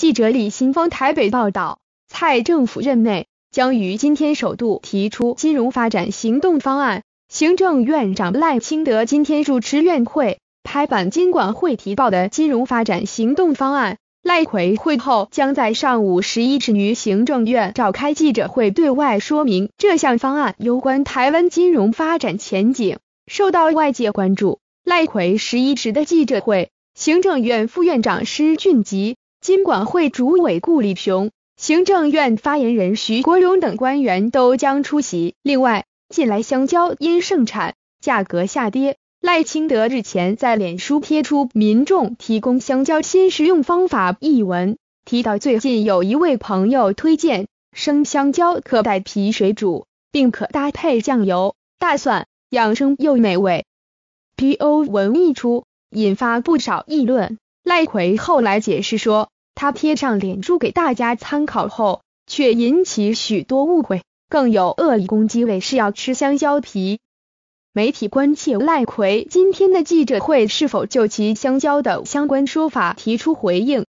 记者李新峰台北报道，蔡政府任内将于今天首度提出金融发展行动方案。行政院长赖清德今天主持院会，拍板金管会提报的金融发展行动方案。赖揆会后将在上午11时于行政院召开记者会，对外说明这项方案攸关台湾金融发展前景，受到外界关注。赖揆11时的记者会，行政院副院长施俊吉、金管会主委顾立雄、行政院发言人徐国荣等官员都将出席。另外，近来香蕉因盛产，价格下跌。赖清德日前在脸书贴出民众提供香蕉新食用方法一文，提到最近有一位朋友推荐生香蕉可带皮水煮，并可搭配酱油、大蒜，养生又美味。PO 文一出，引发不少议论。赖揆后来解释说，他贴上脸书给大家参考后，却引起许多误会，更有恶意攻击为是要吃香蕉皮。媒体关切赖揆今天的记者会是否就其香蕉的相关说法提出回应。